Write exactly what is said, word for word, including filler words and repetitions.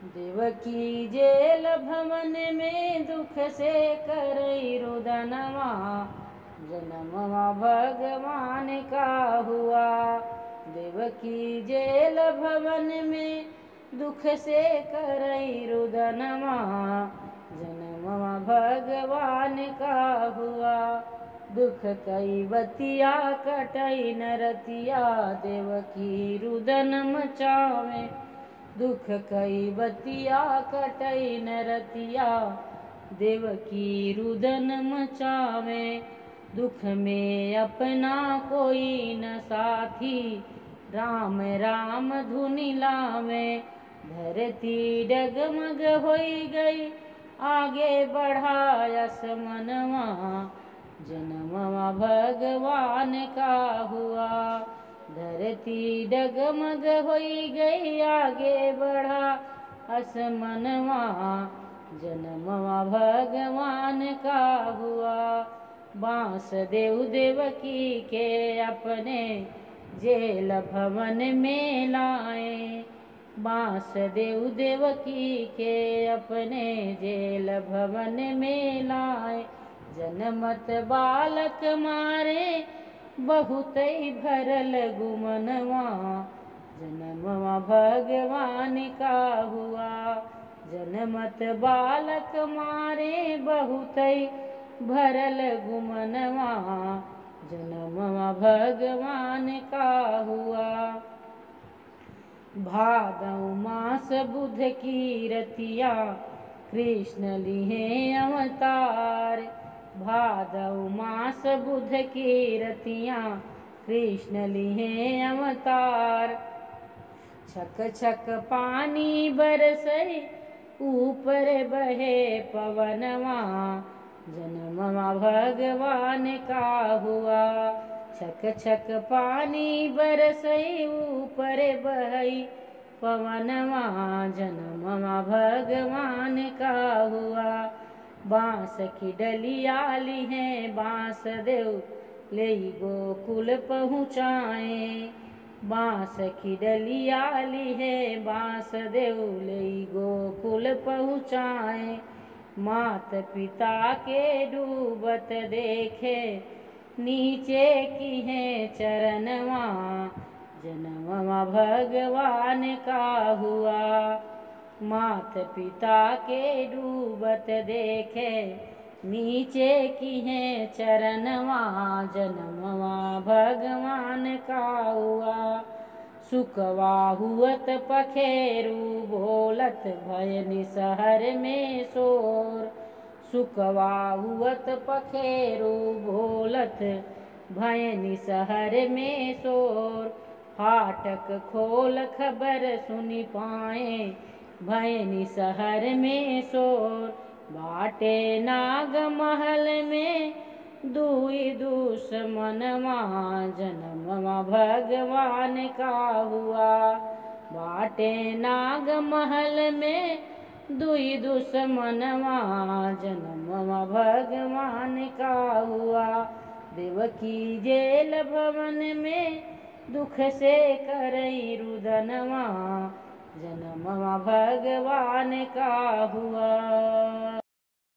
Devaki jail भवन में दुख से करई रुदनवा, जन्मवा भगवान का हुआ। देवकी जेल भवन में दुख से करई रुदनवा, जन्मवा भगवान का हुआ। दुख कई बतिया कटई नरतिया, देवकी रुदन मचावे। दुख कई बतिया कटई नरतिया, देवकी रुदन मचावे। दुख में अपना कोई न साथी, राम राम धुनि लावे। धरती डगमग होई गई, आगे बढ़ायस मनवा, जन्मवा भगवान का हुआ। धरती डगमग होई गई, आगे बढ़ा असमनवा, जन्मवा भगवान का हुआ। बांसदेव देवकी के अपने जेल भवन में लाए। बांसदेव देवकी के अपने जेल भवन में लाए। जनमत बालक मारे, बहुत ही भरल गुमनवा, जन्मवा भगवान का हुआ। जनमत बालक मारे, बहुत ही भरल गुमनवा, जन्मवा भगवान का हुआ। भादौ मास बुध की रतिया, कृष्ण लिहे अवतार। भादौ मास बुध की रतिया, कृष्ण लिहे अवतार। छक छक पानी बरसई, ऊपर बहे पवनवा, जन्मवा भगवान का हुआ। छक छक पानी बरसई, ऊपर बहई पवनवा, जन्मवा भगवान का हुआ। बांस की डलिया लिहे बांसदेव, लेई गोकुल पहुँचाए। बांस की डलिया लिहे बांसदेव, लेई गोकुल पहुँचाए। मात पिता के डूबत देखे, नीचे की है चरणवा, जन्मवा भगवान का हुआ। मात पिता के डूबत देखे, नीचे की है चरणवा, जन्मवा भगवान का हुआ। सुकवा हुअत पखेरु बोलत, भय निसहर में शोर। सुकवा हुअत पखेरु बोलत, भय निसहर में शोर। फाटक खोल खबर सुनि पाए, भय निसहर में शोर। बाटे नाग महल में दुई दुश्मनवा, जन्मवा भगवान का हुआ। बाटे नाग महल में दुई दुश्मनवा, जन्मवा भगवान का हुआ। देवकी जेल भवन में दुख से करई रुदनवा, जन्मवा भगवान का हुआ।